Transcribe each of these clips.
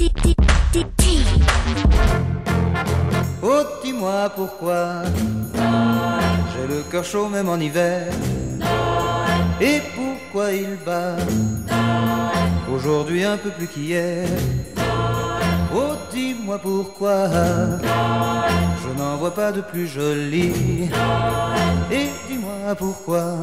Oh, dis-moi pourquoi j'ai le cœur chaud même en hiver. Et pourquoi il bat aujourd'hui un peu plus qu'hier. Oh, dis-moi pourquoi je n'en vois pas de plus joli. Et dis-moi pourquoi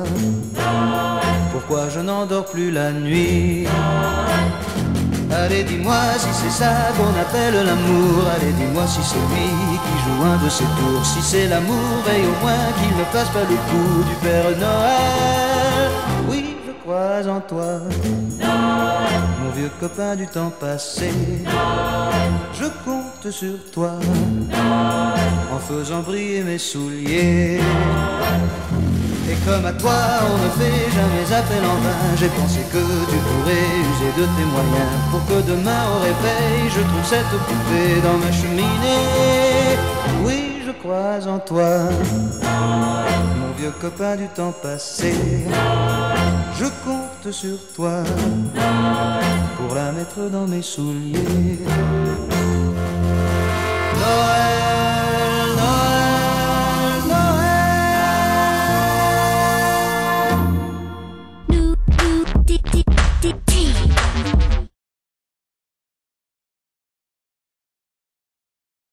je n'endors plus la nuit. Allez, dis-moi si c'est ça qu'on appelle l'amour. Allez, dis-moi si c'est lui qui joue un de ses tours. Si c'est l'amour, veille au moins qu'il ne fasse pas le coup du Père Noël. Oui, je crois en toi, mon vieux copain du temps passé. Je compte sur toi en faisant briller mes souliers. Et comme à toi on ne fait jamais appel en vain, j'ai pensé que tu pourrais user de tes moyens pour que demain au réveil je trouve cette poupée dans ma cheminée. Oui, je crois en toi, mon vieux copain du temps passé. Je compte sur toi pour la mettre dans mes souliers.